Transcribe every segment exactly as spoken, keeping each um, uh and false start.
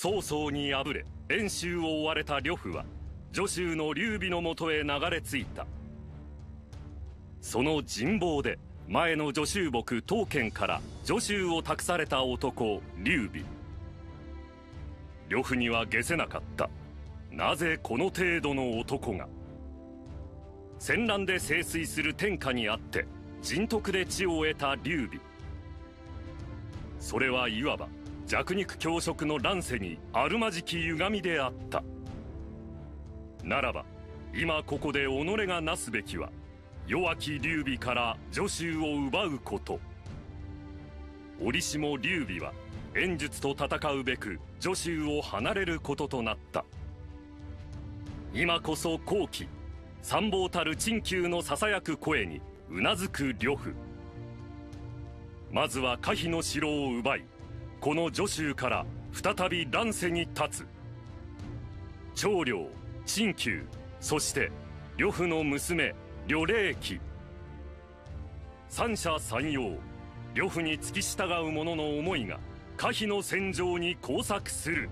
曹操に敗れ遠州を追われた呂布は徐州の劉備のもとへ流れ着いた。その人望で前の徐州牧刀剣から徐州を託された男劉備。呂布には解せなかった。なぜこの程度の男が。戦乱で盛衰する天下にあって人徳で地を得た劉備。それはいわば弱肉強食の乱世にあるまじき歪みであった。ならば今ここで己がなすべきは弱き劉備から徐州を奪うこと。折しも劉備は演術と戦うべく徐州を離れることとなった。今こそ好機、参謀たる陳旧のささやく声にうなずく呂布。まずは可否の城を奪い、この徐州から再び乱世に立つ。長領、陳旧、そして呂布の娘呂礼騎、三者三様、呂布に付き従う者の思いが可否の戦場に交錯する。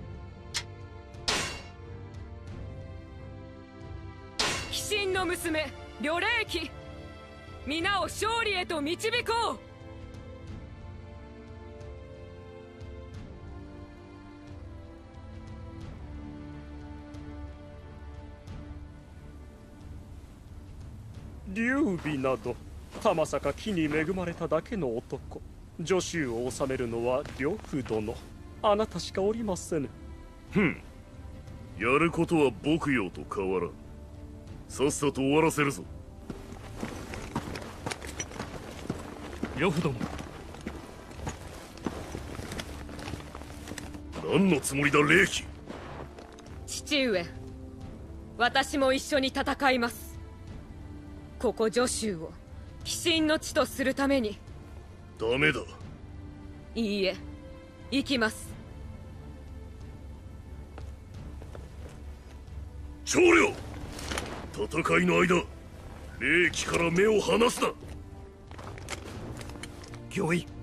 鬼神の娘呂礼騎、皆を勝利へと導こう。 劉備などたまさか木に恵まれただけの男。徐州を治めるのは呂布殿、あなたしかおりませぬ。 ふん、やることは牧羊と変わらん。さっさと終わらせるぞ。 呂布殿、 何のつもりだ礼騎。 父上、私も一緒に戦います。ここ徐州を鬼神の地とするために。 ダメだ。 いいえ、行きます。 長領、戦いの間礼騎から目を離すな。 御意。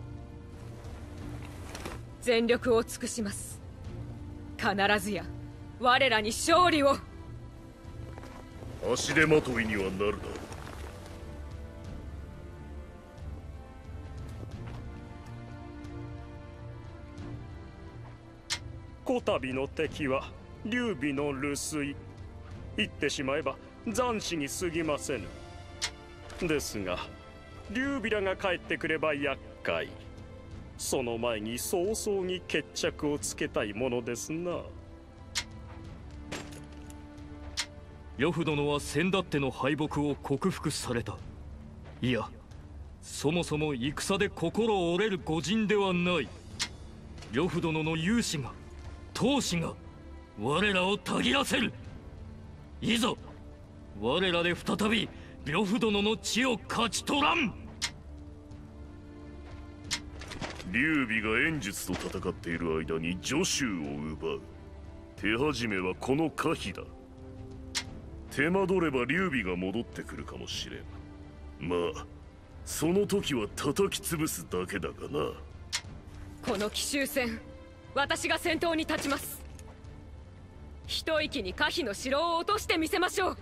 全力を尽くします。必ずや我らに勝利を。 足手まといにはなるな。 こたびの敵は劉備の留守居。言ってしまえば残死に過ぎませぬ。ですが劉備らが帰ってくれば厄介。その前に早々に決着をつけたいものですな。 呂布殿は先だっての敗北を克服された。いや、そもそも戦で心折れる御仁ではない。呂布殿の勇姿が闘志が我らをたぎらせる。いざ我らで再び呂布殿の地を勝ち取らん。 劉備が演術と戦っている間に徐州を奪う。手始めはこの可否だ。手間取れば劉備が戻ってくるかもしれん。まあその時は叩き潰すだけだがな。 この奇襲戦、私が先頭に立ちます。一息に可否の城を落としてみせましょう。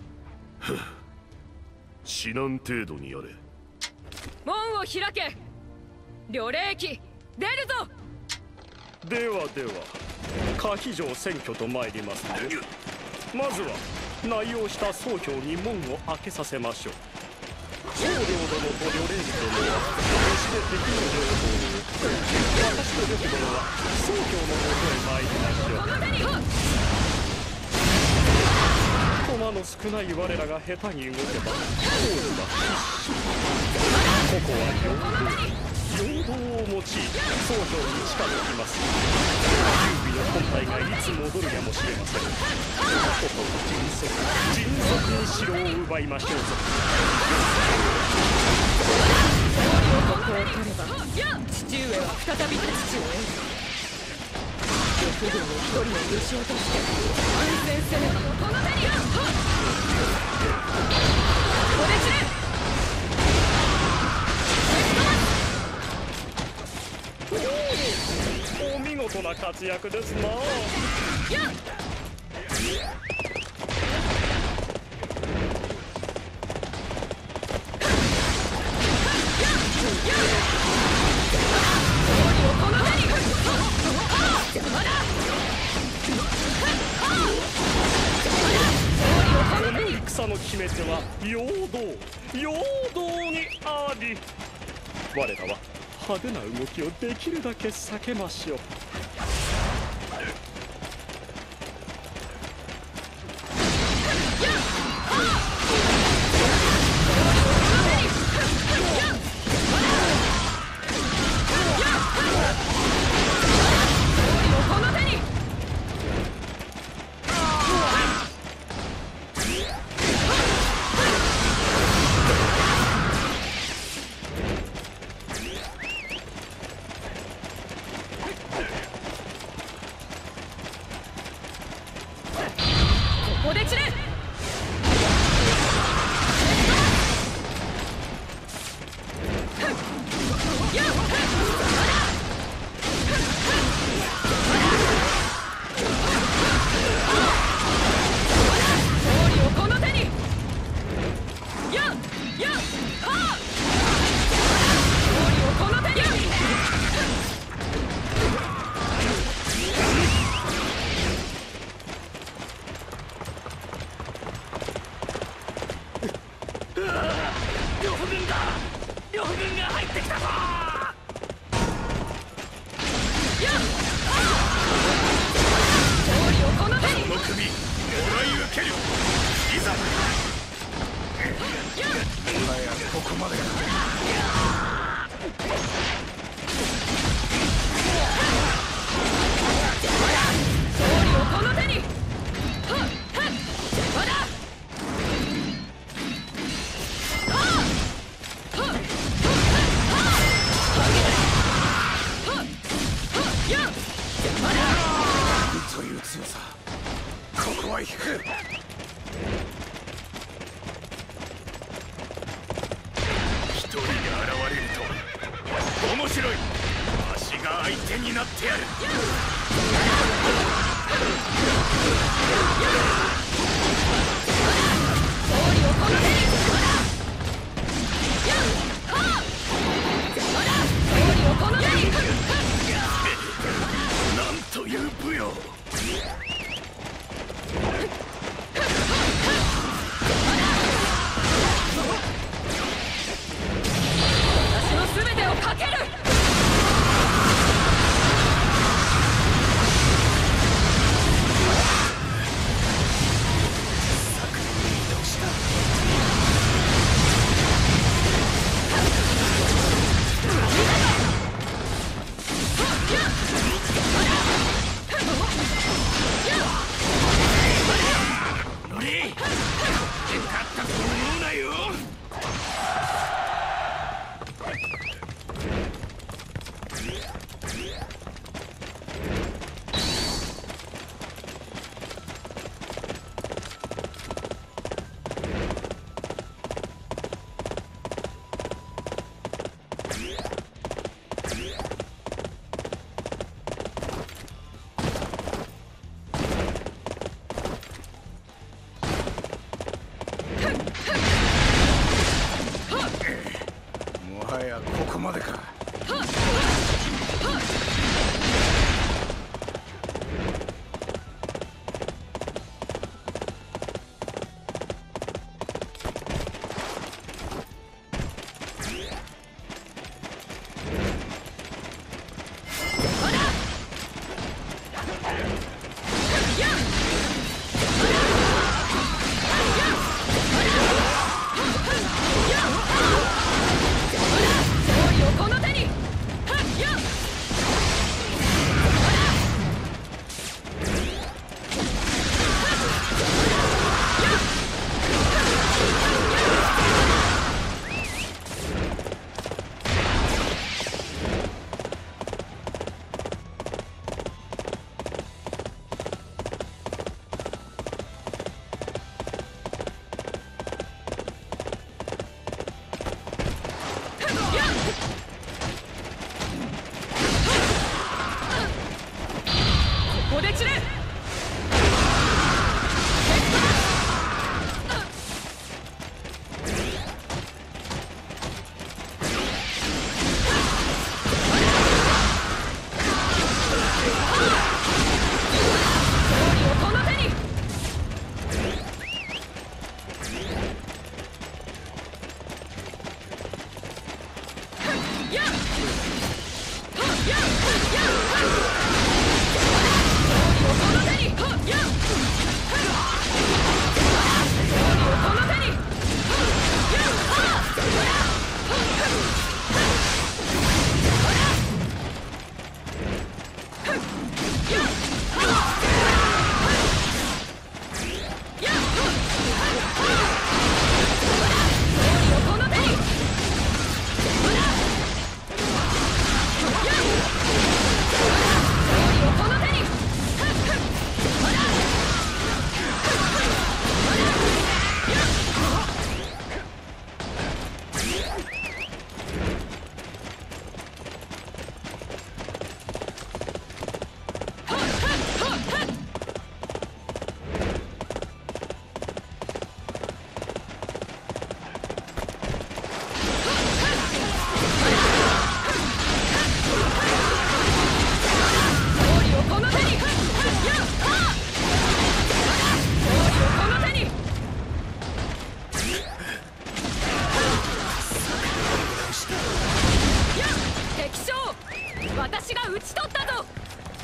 至難程度にやれ。 門を開け。呂礼騎、出るぞ。 ではでは可否城占拠と参りますね。まずは内容した総兵に門を開けさせましょう。長領殿と呂礼騎殿は決して敵の情報を、私と呂布殿は総兵のもとへ参りましょう。 この手には駒の少ない我らが下手に動けば勝利は必至。ここは陽動、陽動を用い総兵に近づきます。劉備の本体がいつ戻るやもしれません。ここは迅速迅速に城を奪いましょうぞ。 ここを取れば父上は再び立ち地を得る。呂布軍を一人の武将として安全せねば。この手にはこれ散れ。 お見事そな活躍ですな。この戦の決め手は陽動陽動にあり。我らは派手な動きをできるだけ避けましょう。 ここで散れ。勝利をこの手に。やっやっはあ。勝利をこの手に。 面白い。わしが相手になってやる。なんという武勇。 私の全てをかける。 昨年に移動した。 私が討ち取ったぞ。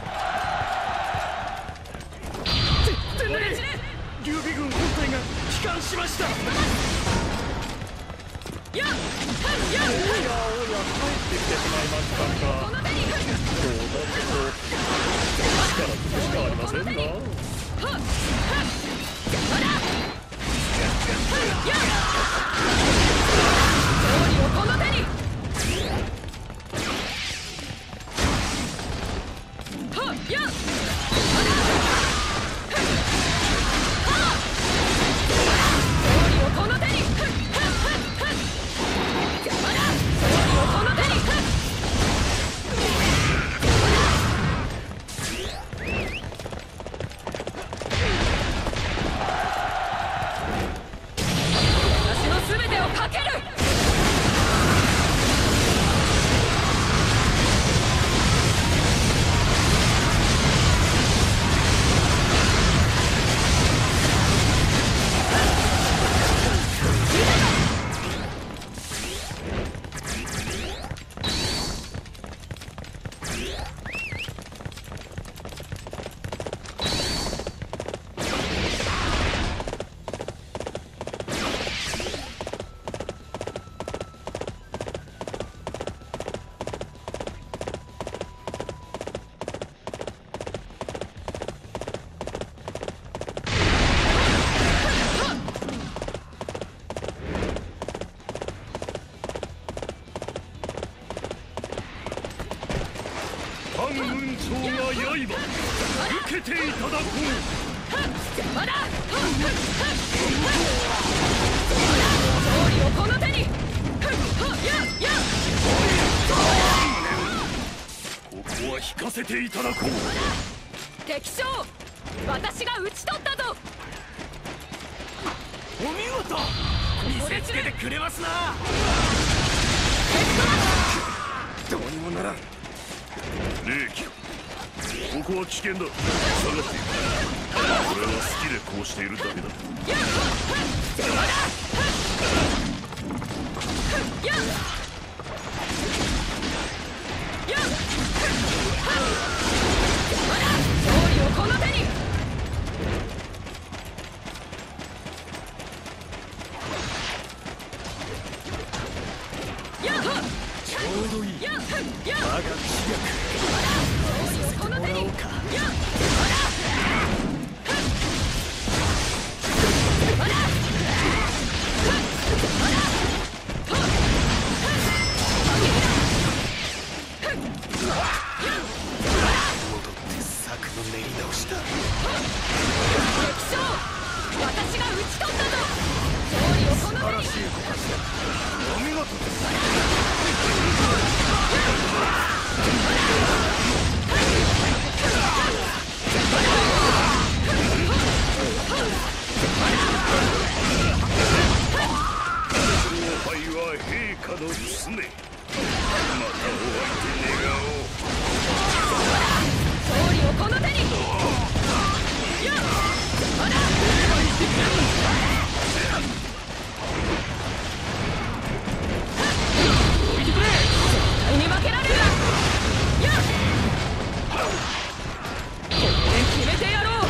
ててねえ、劉備軍本体が帰還しました。 やっはっやっおやおや、帰ってきてしまいましたか。 この手にそうだけど力ずくしかありませんな。 はっはっまだはっやっ勝利をこの手にはっやっまだはっ勝利をこの手にはっはっはっはっまだ勝利をこの手にはっ私の全てをかける。 反雲長が刃受けていただこう。 まだ勝利をこの手にややここは引かせていただこう。 敵将私が討ち取ったぞ。 お見事、見せつけてくれますな。どうにもならん。 霊気か、ここは危険だ。下がっている。俺は好きでこうしているだけだ。 やっやっやっまだ勝利をこの手にやっちょうどいい。 やっやっ我が知略勝利をこの手にやっまだまだ戻って策の練り直しだ。 敵将私が討ち取ったぞ。勝利をこの手にお見事です。 勝敗は陛下の常。またお会いで願おう。 勝利をこの手にやっまだ絶対に負けられる。やっこれで決めてやろう。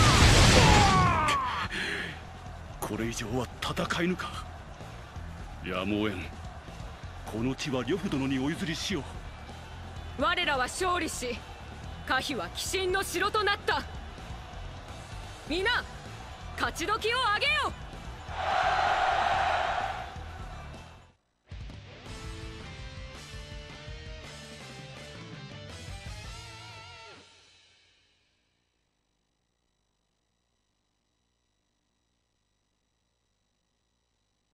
これ以上は戦えぬか。やむをえん。この地は呂布殿にお譲りしよう。 我らは勝利し可否は鬼神の城となった。皆勝ち時をあげよう。